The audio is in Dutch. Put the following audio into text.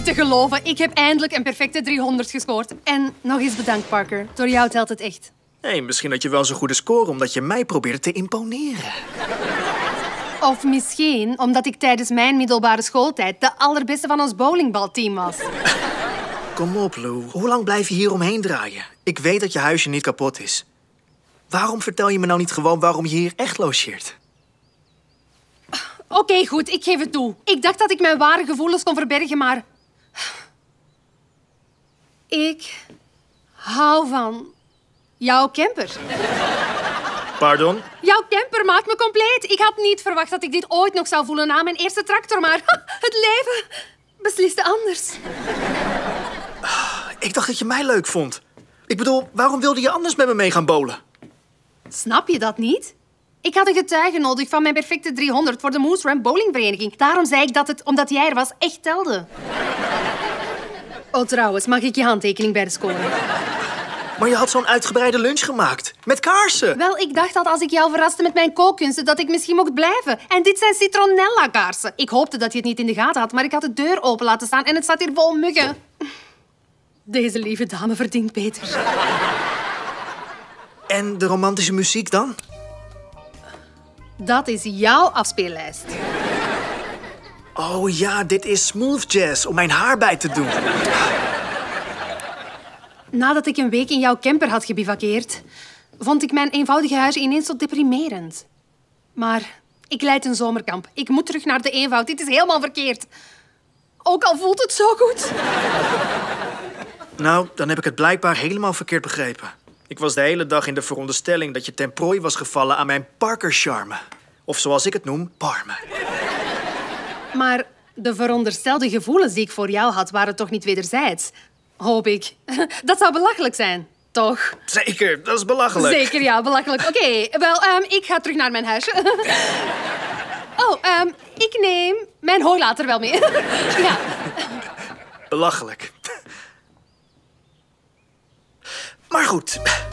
te geloven. Ik heb eindelijk een perfecte 300 gescoord. En nog eens bedankt, Parker. Door jou telt het echt. Hey, misschien had je wel zo'n goede score omdat je mij probeerde te imponeren. Of misschien omdat ik tijdens mijn middelbare schooltijd de allerbeste van ons bowlingbalteam was. Kom op, Lou. Hoe lang blijf je hier omheen draaien? Ik weet dat je huisje niet kapot is. Waarom vertel je me nou niet gewoon waarom je hier echt logeert? Oké, goed, ik geef het toe. Ik dacht dat ik mijn ware gevoelens kon verbergen, maar... Ik hou van jouw camper. Pardon? Jouw camper maakt me compleet. Ik had niet verwacht dat ik dit ooit nog zou voelen na mijn eerste tractor, maar het leven besliste anders. Ik dacht dat je mij leuk vond. Ik bedoel, waarom wilde je anders met me mee gaan bowlen? Snap je dat niet? Ik had een getuige nodig van mijn perfecte 300 voor de Moose Run bowlingvereniging. Daarom zei ik dat het, omdat jij er was, echt telde. Oh, trouwens, mag ik je handtekening bij de score? Maar je had zo'n uitgebreide lunch gemaakt. Met kaarsen. Wel, ik dacht dat als ik jou verraste met mijn kookkunsten, dat ik misschien mocht blijven. En dit zijn citronella-kaarsen. Ik hoopte dat je het niet in de gaten had, maar ik had de deur open laten staan en het staat hier vol muggen. Deze lieve dame verdient beter. En de romantische muziek dan? Dat is jouw afspeellijst. Oh ja, dit is smooth jazz om mijn haar bij te doen. Nadat ik een week in jouw camper had gebivakkeerd, vond ik mijn eenvoudige huis ineens zo deprimerend. Maar ik leid een zomerkamp. Ik moet terug naar de eenvoud. Dit is helemaal verkeerd. Ook al voelt het zo goed. Nou, dan heb ik het blijkbaar helemaal verkeerd begrepen. Ik was de hele dag in de veronderstelling dat je ten prooi was gevallen aan mijn Parker-charme. Of zoals ik het noem, parme. Maar de veronderstelde gevoelens die ik voor jou had, waren toch niet wederzijds? Hoop ik. Dat zou belachelijk zijn, toch? Zeker, dat is belachelijk. Zeker, ja, belachelijk. Oké, wel, ik ga terug naar mijn huisje. Ik neem mijn hooilater wel mee. Ja. Belachelijk. Maar goed.